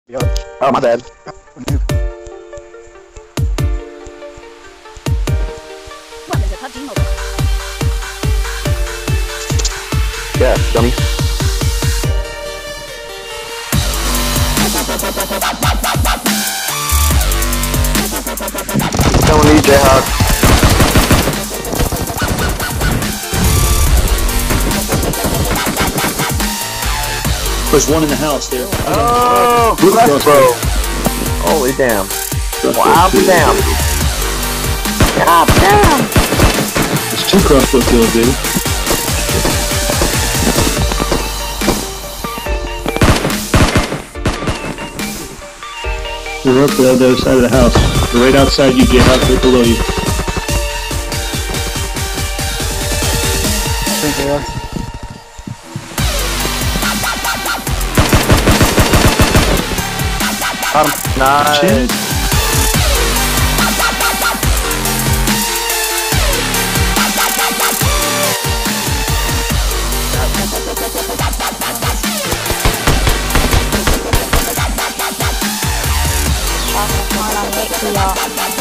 Yo. Oh, my bad. Noob. Welcome to PUBG Mobile. Yeah, dummy. Someone need Jhawk. There's one in the house there. Oh, left bro. Holy damn. Wow, damn. God damn. There's 2 crossbow kills, dude. They're up the other side of the house. They're right outside you, Jhawk, right below you. I think they are. Nice. Shit. Ehrmagherd